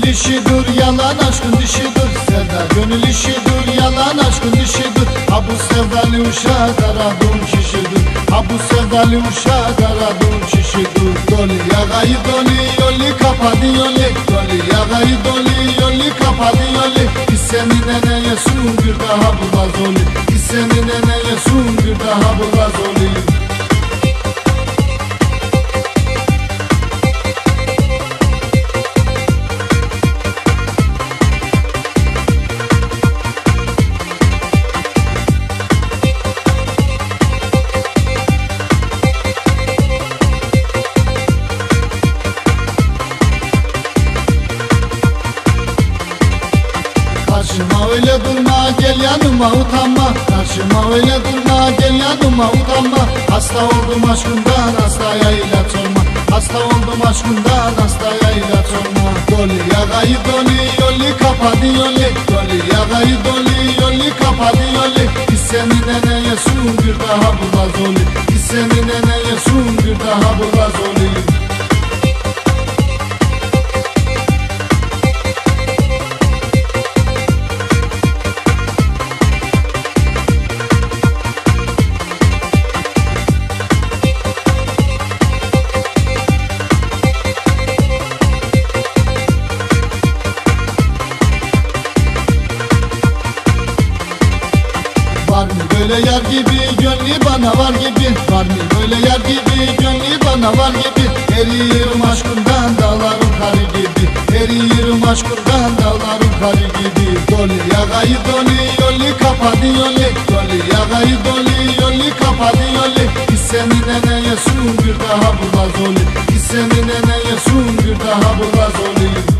işidir, yalan aşkın dişidir. Sevda gönül işidir, yalan aşkın dişidir. Ha bu sevdalı uşak aradığım kişidir. Ha bu sevdalı uşak aradığım kişidir. Doli yağayı doli yolu kapadı yolu. Doli yağayı doli yolu kapadı yolu. İstemine ne yesun bir daha bulmaz oli. İstemine ne yesun bir daha bulmaz oli. Karşıma öyle durma, gel yanıma utanma. Karşıma öyle durma, gel yanıma utanma. Hasta oldum aşkından, hastaya ilaç olma. Hasta oldum aşkından, hastaya ilaç olma. Doli yağayı doli yolu kapadı yolu. Doli yağayı doli yolu kapadı yolu. İstemine ne yesun bir daha bulmaz oli. İstemine ne yesun bir daha bulmaz oli. Var mı böyle yar gibi, gönlü bana var gibi. Var mı böyle yar gibi, gönlü bana var gibi. Eriyorum aşkından, dağlarım karı gibi. Eriyorum aşkından, dağlarım karı gibi. Doli yağayı doli yolu kapadı yolu. Doli yağayı doli yolu kapadı yolu. İstemine ne yesun bir daha bulmaz oli. İstemine ne yesun bir daha bulmaz oli.